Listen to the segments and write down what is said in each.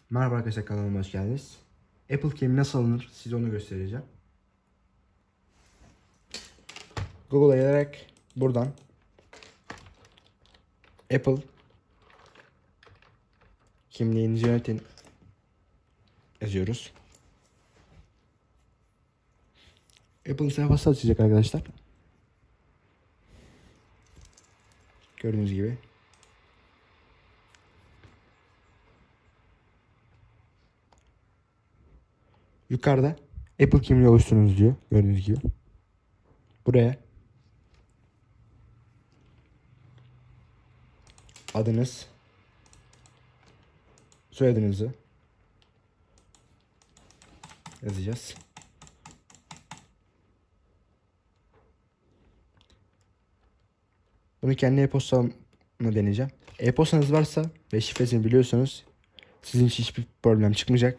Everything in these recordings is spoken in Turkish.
Merhaba arkadaşlar, kanalıma hoş geldiniz. Apple Key'im nasıl alınır size onu göstereceğim. Google'a gelerek buradan Apple kimliğinizi yönetin yazıyoruz. Apple'ın sayfası açacak arkadaşlar. Gördüğünüz gibi. Yukarıda Apple kimliği oluşturunuz diyor. Gördüğünüz gibi. Buraya adınız, soyadınızı yazacağız. Bunu kendi e-postamla deneyeceğim. E-postanız varsa ve şifresini biliyorsanız sizin için hiçbir problem çıkmayacak.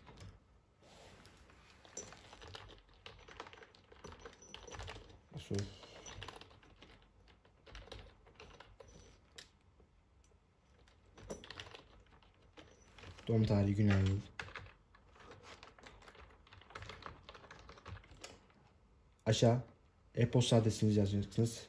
Doğum tarihi, gün ayı. Aşağı e-posta adresinizi yazacaksınız.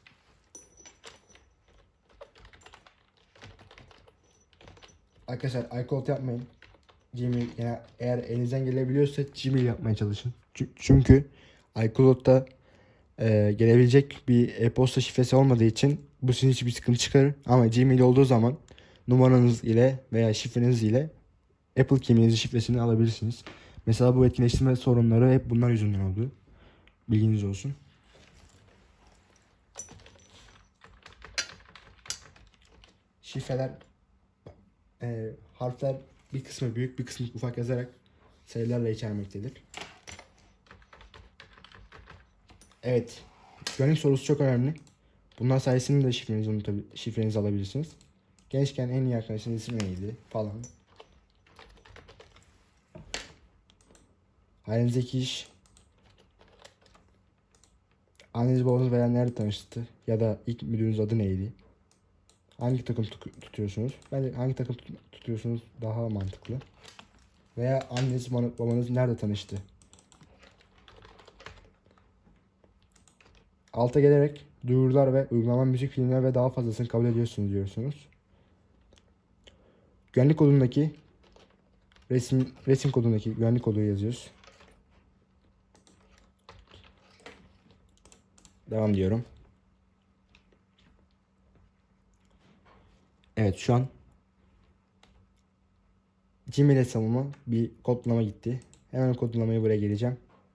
Arkadaşlar iCloud yapmayın. Gmail, yani eğer elinizden gelebiliyorsa Gmail yapmaya çalışın. Çünkü iCloud'da gelebilecek bir e-posta şifresi olmadığı için bu sizin için bir sıkıntı çıkarır. Ama Gmail olduğu zaman numaranız ile veya şifreniz ile Apple kimliğinizin şifresini alabilirsiniz. Mesela bu etkileştirme sorunları hep bunlar yüzünden oldu. Bilginiz olsun. Şifreler, harfler bir kısmı büyük bir kısmı ufak yazarak sayılarla içermektedir. Evet. Güvenlik sorusu çok önemli. Bunlar sayesinde de şifrenizi alabilirsiniz. Gençken en iyi arkadaşının ismi neydi falan. Halinizdeki iş. Anneniz babanız veya nerede tanıştı? Ya da ilk müdürünüz adı neydi? Hangi takım tutuyorsunuz? Bence hangi takım tutuyorsunuz daha mantıklı. Veya anneniz babanız nerede tanıştı? Alta gelerek duyurular ve uygulama, müzik, filmler ve daha fazlasını kabul ediyorsunuz diyorsunuz. Güvenlik kodundaki resim kodundaki güvenlik kodu yazıyoruz. Devam diyorum. Evet, şu an Gmail hesabıma bir kodlama gitti. Hemen kodlamayı buraya geleceğim.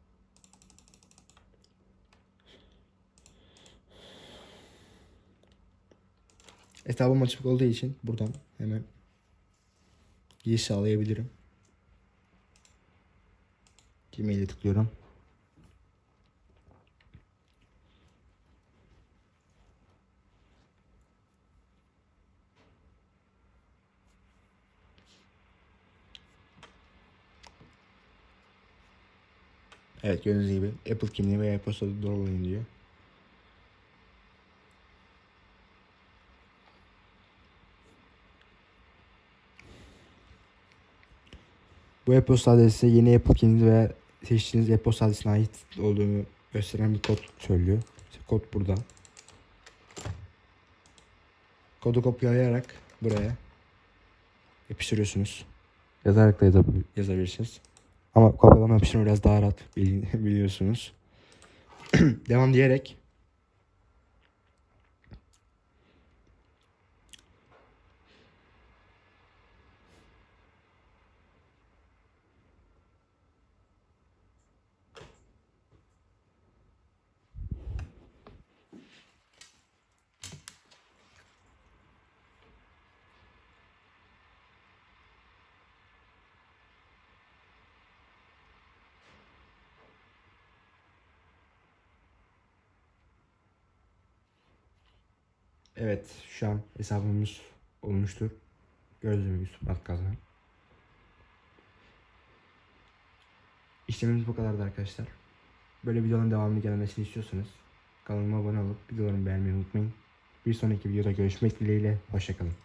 Hesabım açık olduğu için buradan hemen giriş sağlayabilirim. Gmail'e tıklıyorum. Evet, gördüğünüz gibi Apple kimliği veya e-posta doğrulayın diyor. Bu e-posta adresi yeni Apple kimliğiniz veya seçtiğiniz e-posta adresine ait olduğunu gösteren bir kod söylüyor. İşte kod burada. Kodu kopyalayarak buraya yapıştırıyorsunuz. Yazarak da yazabilirsiniz. Ama kopyalama yapıştırma biraz daha rahat biliyorsunuz. Devam diyerek evet, şu an hesabımız olmuştur. Gördüğünüz gibi kazan. İşlemimiz bu kadardı arkadaşlar. Böyle videoların devamını gelmesini istiyorsanız kanalıma abone olup videolarımı beğenmeyi unutmayın. Bir sonraki videoda görüşmek dileğiyle. Hoşça kalın.